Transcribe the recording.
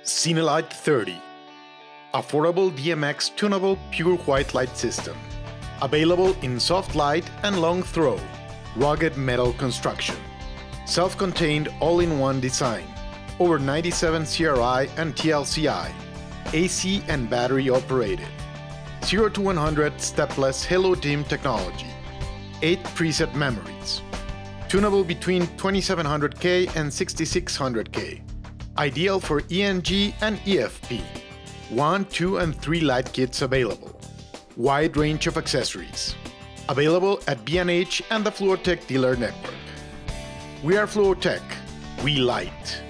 CINELIGHT 30. Affordable DMX tunable pure white light system. Available in soft light and long throw. Rugged metal construction. Self-contained all-in-one design. Over 97 CRI and TLCI. AC and battery operated. 0 to 100 stepless HALODIM technology. 8 preset memories. Tunable between 2700K and 6600K. Ideal for ENG and EFP. 1, 2, and 3 light kits available. Wide range of accessories. Available at B&H and the FLUOTEC dealer network. We are FLUOTEC. We light.